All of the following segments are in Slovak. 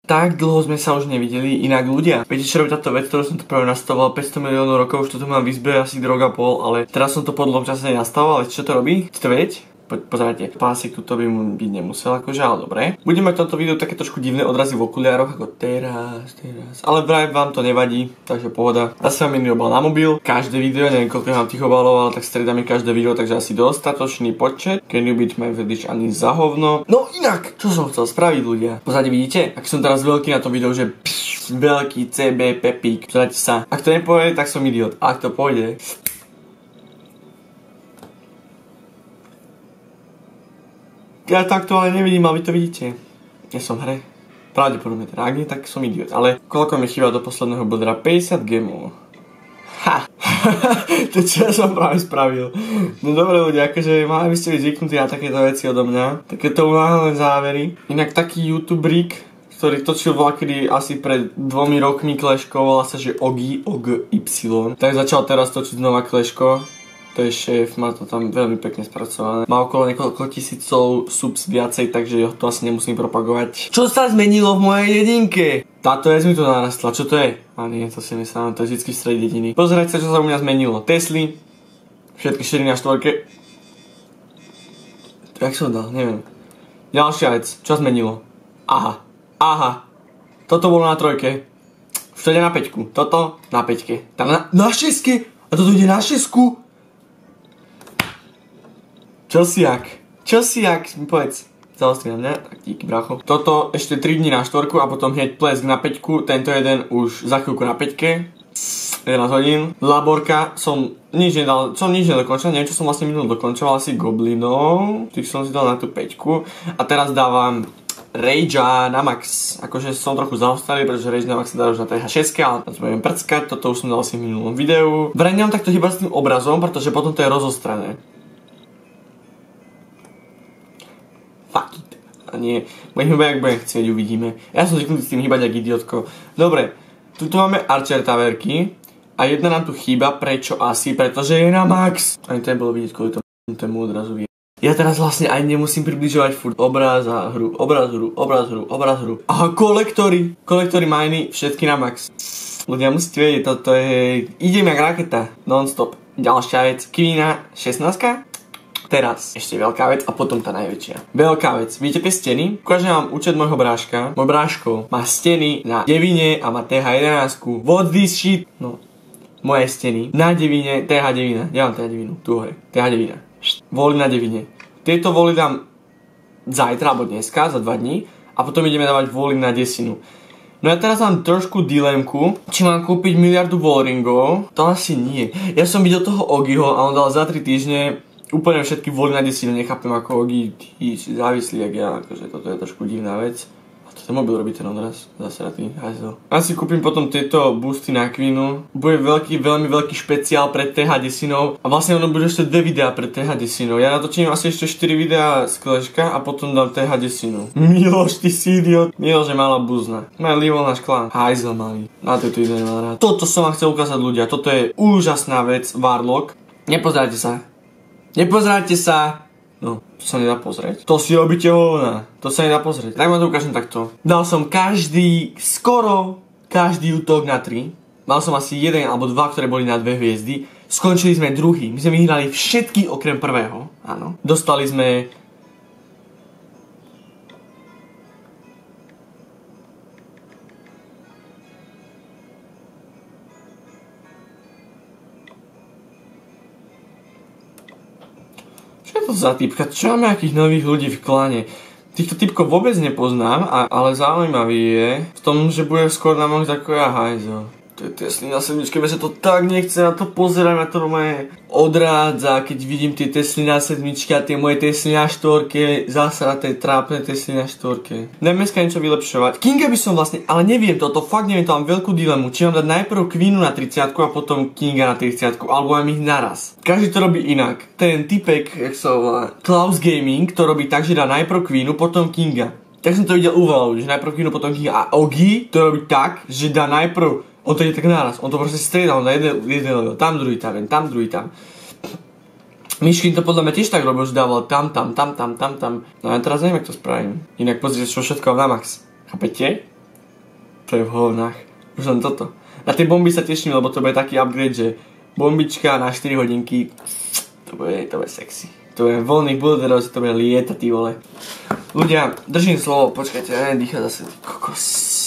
Tak dlho sme sa už nevideli, inak ľudia. Viete, čo robí táto vec, ktorú som to práve nastavoval 500 miliónov rokov, už to tu mám v izbe asi rok a pol, ale teraz som to po dlhom čase nenastavoval, ale čo to robí? Chcete vedieť? Pozrite, pásik tuto by mu byť nemusel, akože, ale dobre. Budeme mať v tomto videu také trošku divné odrazy v okuliároch, ako teraz. Ale vraj vám to nevadí, takže pohoda. Zase mám iný obal na mobil, každé video, neviem koľko mám tých obalov, ale tak striedame každé video, takže asi dostatočný počet. Can you beat my vedič ani za hovno. No inak, čo som chcel spraviť, ľudia? Pozrite, vidíte? Ak som teraz veľký na tom videu, že veľký CB Pepík. Pozrite sa. Ak to nepôjde, tak som idiot. A ak to pôjde, ja takto ale nevidím, ale vy to vidíte. Ja som v hre. Pravdepodobne teda, ak nie, tak som idiot. Ale koľko mi chýba do posledného bodra? 50 gemov. Ha! To čo ja som práve spravil. No dobre ľudia, akože mali by ste byť zvyknutí na takéto veci odo mňa. Takéto unáhlené závery. Inak taký youtuberík, ktorý točil voľakedy asi pred 2 rokmi Kleško, volá sa, že Ogi, OGY. Tak začal teraz točiť znova Kleško. To je šéf, má to tam veľmi pekne spracované. Má okolo niekoľko tisícov subs viacej, takže to asi nemusím propagovať. Čo sa zmenilo v mojej dedinke? Táto vec mi to narastla, čo to je? A nie, to si myslím, to je vždycky v strede dediny. Pozerajte sa, čo sa u mňa zmenilo. Tesly, všetky 4 na 4. Jak som dal, neviem. Ďalšia vec, čo zmenilo? Aha. Toto bolo na 3. Už to ide na 5. Toto na 5. Tam na 6. A toto ide na 6. Čo si jak, mi povedz. Zaostri na mňa, tak díky bracho. Toto ešte 3 dní na 4 a potom hneď plesk na 5, tento jeden už za chvíľku na 5, 11 hodín. Laborka som nič nedokončil, neviem čo som vlastne minul dokončoval, asi goblinov, tých som si dal na tú 5 a teraz dávam Ragea na max. Akože som trochu zaostalý, pretože Rage na max sa dá už na TH6, ale to budem prckať, toto už som dal asi v minulom videu. Vraj nemám takto chyba s tým obrazom, pretože potom to je rozostrané. Fuck it. A nie, budem hýbať, ak budem chcieť, uvidíme. Ja som zvyknutý s tým hýbať, jak idiotko. Dobre, tuto máme Archer Taverky a jedna nám tu chýba, prečo asi? Pretože je na max. Ani to nebolo vidieť, kvôli tomu odrazu vie. Ja teraz vlastne aj nemusím približovať furt obraz a hru, obraz hru. Aha, kolektory miny, všetky na max. Ľudia musíte vedieť, toto je... Idem jak raketa, non-stop. Ďalšia vec, Kvina 16. Teraz ešte veľká vec a potom tá najväčšia. Veľká vec. Vidíte tie steny? Ukážem vám účet môjho bráška. Môj bráško má steny na Devine a má TH11. What this shit? No, moje steny na Devine, TH9. Ja mám TH9, tu hore. TH9. Voly na Devine. Tieto voly dám zajtra alebo dneska, za 2 dní. A potom ideme dávať voly na Desinu. No ja teraz mám trošku dilemku, či mám kúpiť miliardu wallringov. To asi nie. Ja som videl toho Ogiho a on dal za 3 týždne úplne všetky voľy na Desinu, nechápem ako Ogi, ty si závislý jak ja, akože toto je trošku divná vec. A to ten mobil robí ten odraz, zasratý, hajzel. Asi kúpim potom tieto boosty na Kvinu. Bude veľmi veľký špeciál pre TH Desinov. A vlastne ono bude ešte 2 videá pre TH Desinov. Ja natočím asi ešte 4 videá z Kleška a potom dám TH Desinu. Miloš, ty si idiot. Miloš je malá buzna. Má livol na šklán. Hajzel malý. Na to ide nemá rád. Toto som vám chcel ukázať ľudia. Toto je úžasná vec, Warlock. Nepozerajte sa. No, to sa nedá pozrieť. To si robíte hovna. To sa nedá pozrieť. Tak vám to ukážem takto. Dal som skoro každý útok na 3. Mal som asi 1 alebo 2, ktoré boli na 2 hviezdy. Skončili sme druhý. My sme vyhrali všetky okrem prvého. Áno. Dostali sme... Čo je to za typka? Čo mám nejakých nových ľudí v klane? Týchto typkov vôbec nepoznám, ale zaujímavý je v tom, že bude skôr na moc ako ja hajzel. To je Tesly na 7, mne sa to tak nechce na to pozerať, ma to moje odrádza, keď vidím tie Tesly na 7 a tie moje Tesly na 4, zasraté, trápne Tesly na 4. Dajme dneska niečo vylepšovať. Kinga by som vlastne, ale neviem toto, fakt neviem, to mám veľkú dilemu, či mám dať najprv Queenu na 30 a potom Kinga na 30, alebo mám ich naraz. Každý to robí inak. Ten typek, jak sa volá, Klaus Gaming, to robí tak, že dá najprv Queenu, potom Kinga. Tak som to videl u veľa ľudí, že najprv Queenu, potom Kinga. A Ogi to robí tak, že dá najprv. On to ide tak naraz, on to proste striedal na jeden level, tam druhý tam, tam druhý tam. Myškin to podľa mňa tiež tak robil, že dával tam. No ja teraz neviem, jak to spravím. Inak pozrite, čo všetko mám na max. Chápete? To je v hovnách. Už len toto. Na tie bomby sa teším, lebo to bude taký upgrade, že bombička na 4 hodinky. To bude sexy. To je voľných bulderov, to bude lietať, ty vole. Ľudia, držím slovo, počkajte, dýcha zase, ty kokos.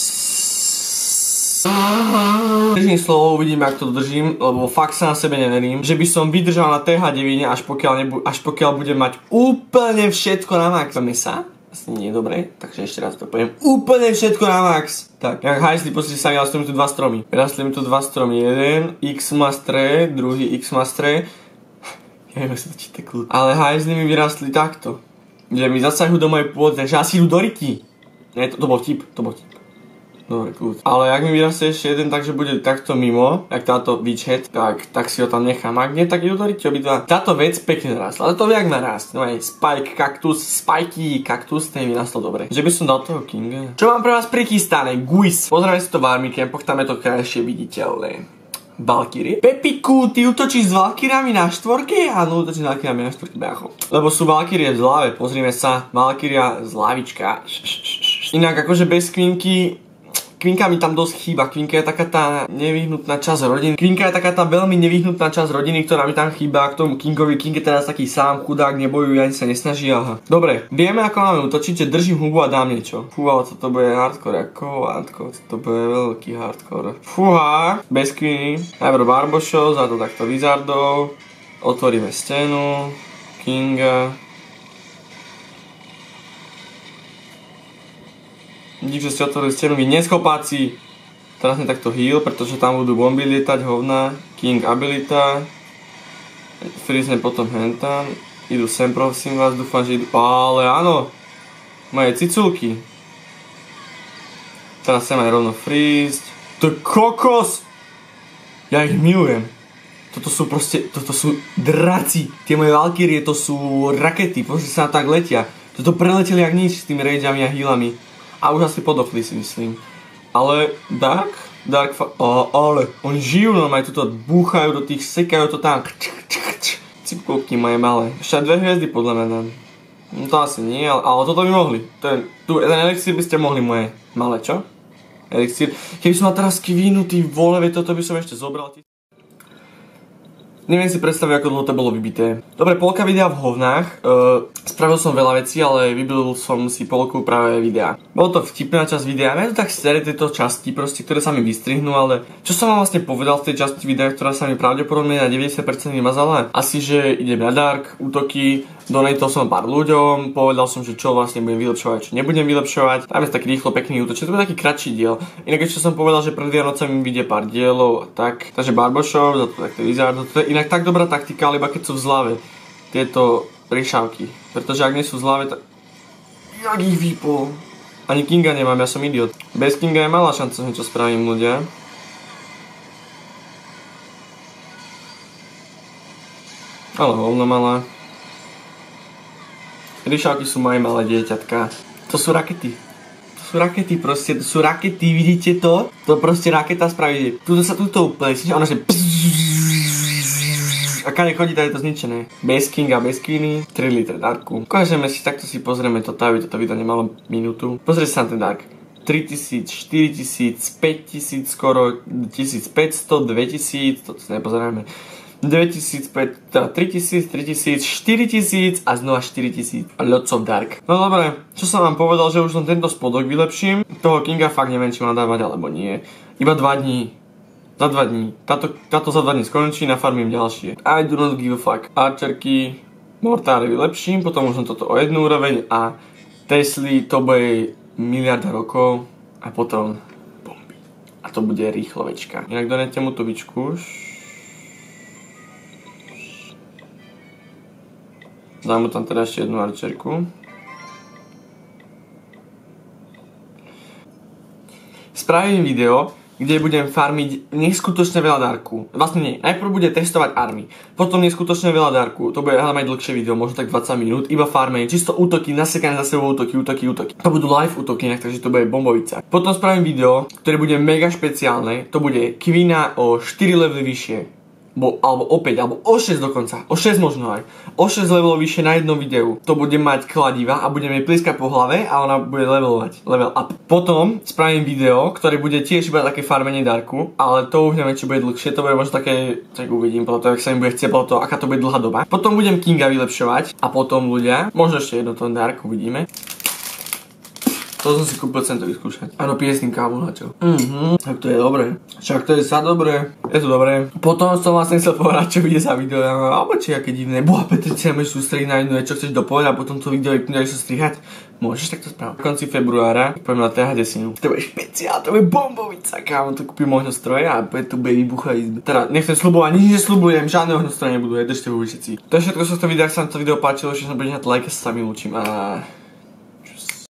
Držím slovo, uvidíme, ak to držím, lebo fakt sa na sebe neverím, že by som vydržal na TH9 až pokiaľ budem mať úplne všetko na max. Sa? Asi nie je dobré, takže ešte raz to poviem. Úplne všetko na max. Tak, jak hajsli, pozrite sa, vyrastli mi tu 2 stromy. Vyrastli mi tu 2 stromy, jeden X-Mastre, druhý X-Mastre. Ja neviem, ak sa to číta kľud. Ale hajsli mi vyrastli takto. Že mi zasahujú do mojej pôdy, takže asi idú do ryti. Nie, to bol vtip, Dobre, kľud. Ale ak mi vyrastie ešte jeden, takže bude takto mimo, jak táto Witchhead, tak si ho tam nechám. Ak nie, tak idú do ryti obidva. Táto vec pekne narastla, ale to vie, jak má rásť. No aj Spiky kaktus, ten vyrastol dobre. Že by som dal toho Kinga. Čo mám pre vás prichystané? Guis. Pozrieme si to v army campoch, tam je to krajšie viditeľné. Valkyrie. Pepiku, ty útočíš s Valkyriami na štvorke? Áno, útočíš s Valkyriami na štvorke, brácho. Lebo sú Valkyrie v zlave, pozrime sa. Valkyria z lavička. Inak akože bez Queenky, Queenka mi tam dosť chýba. Queenka je taká tá nevyhnutná časť rodiny. Queenka je taká tá veľmi nevyhnutná časť rodiny, ktorá mi tam chýba k tomu Kingovi. King je teraz taký sám, chudák, nebojuje, ani sa nesnaží. Aha. Dobre, vieme ako máme útočiť, že držím hubu a dám niečo. Fúha, toto bude hardcore, to bude veľký hardcore. Fúha, bez Queeny. Najprv Barbošov, za to takto Wizardov. Otvoríme stenu. Kinga. Dík, že ste otvorili stenu, vy neschopáci. Teraz mi takto heal, pretože tam budú bomby lietať, hovna. King abilita. Freeze potom hentam. Idú sem, prosím vás, dúfam, že idú. Ale áno. Moje ciculky. Teraz sem aj rovno freeze. To je kokos! Ja ich milujem. Toto sú draci. Tie moje Valkyrie, to sú rakety. Pozrite sa na tak letia. Toto preleteli jak nič s tými rageami a healami. A už asi podochli, si myslím. Ale ale oni žijú normálne, tuto búchajú do tých, sekajú to tam. Cipkovky moje malé. Ešte 2 hviezdy podľa mňa dám. No to asi nie, ale toto by mohli. Tu jeden elixír by ste mohli moje malé, čo? Elixír. Keby som mal teraz kvínu, ty vole, toto by som ešte zobral. Neviem si predstaviť, ako dlho to bolo vybité. Dobre, polka videa v hovnách. Spravil som veľa vecí, ale vybil som si polku práve videa. Bolo to vtipná časť videa. Ja to tak sere tieto časti, proste, ktoré sa mi vystrihnú, ale čo som vám vlastne povedal v tej časti videa, ktorá sa mi pravdepodobne na 90% vymazala? Asi, že idem na Dark, útoky, donatol som pár ľuďom, povedal som, že čo vlastne budem vylepšovať, čo nebudem vylepšovať. Tam je taký rýchlo pekný útoček, to bude taký kratší diel. Inak ešte som povedal, že pred Vianocami vyjde pár dielov a tak. Takže Barbošov, za to takto Wizard, to je inak tak dobrá taktika, ale iba keď sú v zlave. Tieto prišavky. Pretože ak nie sú v zlave, tak... Jak ich vypol? Ani Kinga nemám, ja som idiot. Bez Kinga je malá šanca, že niečo spravím, ľudia. Ale hovno malá. Ryšavky sú moje malé dieťatka. To sú rakety. To sú rakety proste, to sú rakety, vidíte to? To proste raketa spraví. Tuto úplne, ona že... A kade chodí, tady je to zničené. Bez Kinga, bez Queeny, 3 litre Darku. Ukážeme si, takto si pozrieme toto, aby toto video nemalo minútu. Pozrite sa na ten Dark. 3000, 4000, 5000, skoro 1500, 2000, toto si nepozeráme. 2500, 3000, 4000 a znova 4000. Lots of Dark. No dobre, čo som vám povedal, že už len tento spodok vylepším. Toho Kinga fakt neviem, či mám dávať alebo nie. Iba 2 dní. Za 2 dní. Táto za 2 dní skončí, nafarmím ďalšie. I do not give a fuck. Archerky, mortáry vylepším, potom už toto o 1 úroveň a Tesly to bude miliarda rokov a potom bomby. A to bude rýchlovečka. Inak donete mu tú bičku. Dám mu tam teda ešte 1 archerku. Spravím video, kde budem farmiť neskutočne veľa Darku. Vlastne nie, najprv bude testovať army, potom neskutočne veľa Darku. To bude mať dlhšie video, možno tak 20 minút, iba farmenie, čisto útoky, nasekané za sebou útoky. To budú live útoky, takže to bude bombovica. Potom spravím video, ktoré bude mega špeciálne, to bude Queena o 4 levely vyššie. alebo o 5, alebo o 6 dokonca, o 6 možno aj, o 6 levelov vyššie na jednom videu. To bude mať kladiva a budeme jej plieskať po hlave a ona bude levelovať, level up. Potom spravím video, ktoré bude tiež iba také farmenie darku, ale to už neviem, či bude dlhšie, to bude možno také, tak uvidím, potom ak sa mi bude chcieť, to, aká to bude dlhá doba. Potom budem Kinga vylepšovať a potom ľudia, možno ešte jedno ten dark, uvidíme. To som si kúpil, chcem to vyskúšať. Áno, pije s tým kávu na čo. Tak to je dobré. Však to je sa dobré. Je to dobré. Potom som vlastne chcel povedať, čo bude za video. Alebo či aké divné. Boha, Petr, si môžeš sústrediť na jednu vec, čo chceš dopovedať a potom to video vypnúť sa strihať. Môžeš takto spraviť. V konci februára poviem na TH desinu. To bude špeciál, to bude bombovica, kámo. To kúpim ohňostroje a to bude vybuchať izbe. Teda nechcem sľubovať, nič nesľubujem, žiadne ohňostroje nebudú, držte ho všetci. To je všetko z tohto videa, ak sa vám to video páčilo, že som budete na to like, sa s vami lúčim a